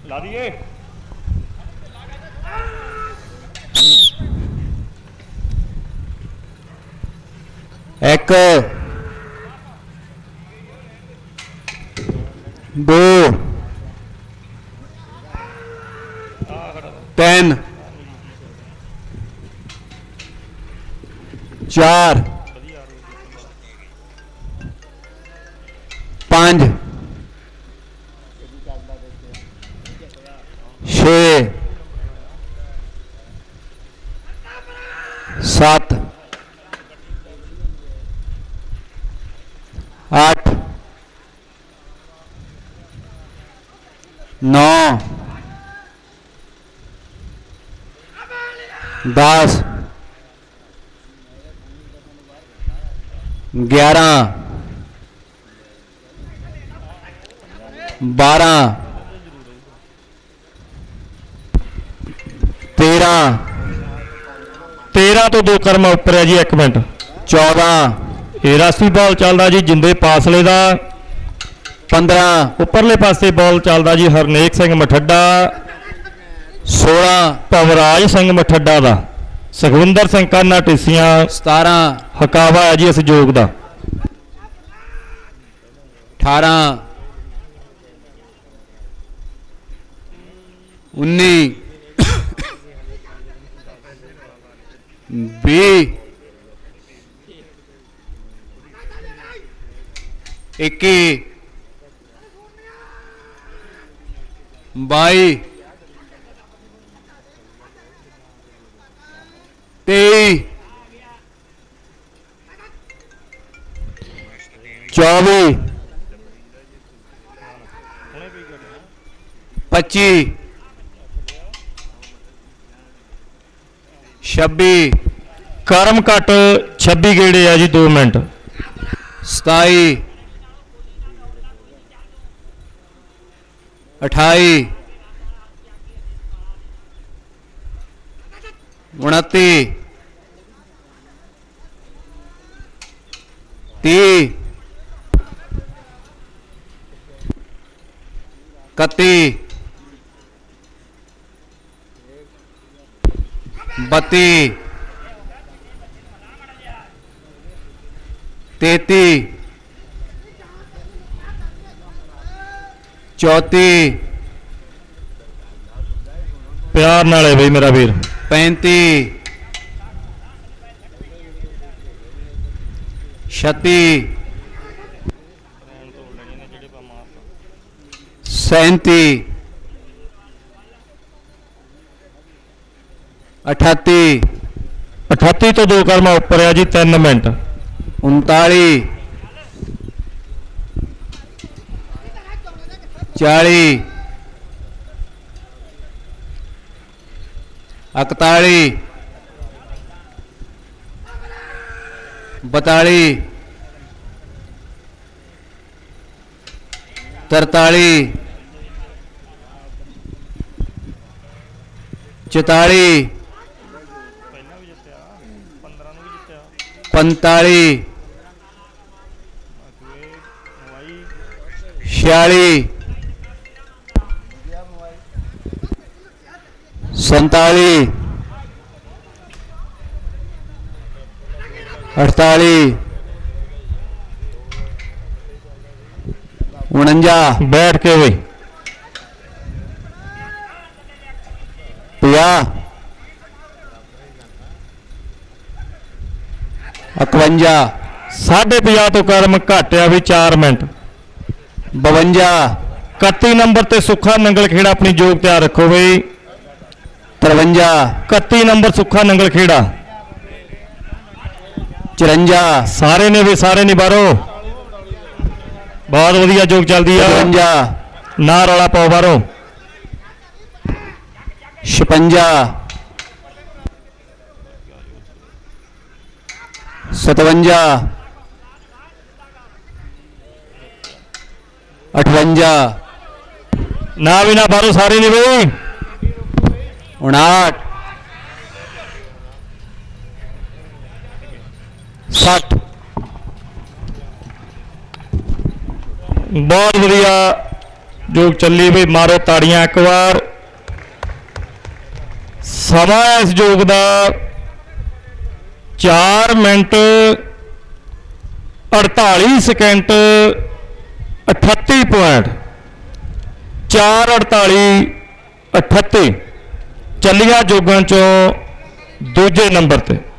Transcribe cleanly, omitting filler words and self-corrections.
ला दिए। एक, दो, तीन, चार, पांच, छे, सात, आठ, नौ, 10, 11, 12, 13, 13 तो 2 करम उपर है जी। 1 मिनट। 14, ये रास्ती बॉल चलता जी जिंदे पासले का। 15, उपरले पासे बॉल चलता जी हरनेक सिंह मठड्डा। 16, भवराज सिंह मठड्डा का। सुखविंदर सिंह काना टिसियां। 17, हकावा है जी इस जोग का। 18, 19, 20, 21, 22, 23, 24, 25, 26, करम घट 26 गेड़े है जी 2 मिनट। 27, 28, 29, 30, 31, 32, 33, 34, प्यार नाल है बई मेरा वीर। 35, 36, 37, 38, 38 तो 2 करम उपर है जी 3 मिनट। 39, 40, 41, 42, 43, 44, 45, 46, 47, 48, 49, बैठ के बई 50, 51, 50.5 तो करम घटिया भी 4 मिनट। 52, 31 नंबर ते सुखा नंगल खेड़ा अपनी जोग तैयार रखो बई। 53, 31 नंबर सुखा नंगल खेड़ा। 54, सारे ने भी सारे नहीं बारो। बहुत वधिया जोग चलती है। 55, ना रौला पाओ बारो। 56, 57, 58, ना भी ना बारो सारे नहीं बई। 59, 60, बहुत वधिया जोग चली बई, मारो ताड़ियां एक बार। समा इस जोग का 4 मिनट 48 सेकंड 38 पॉइंट 4:48 38 चलिया जोगों चों दूजे नंबर ते।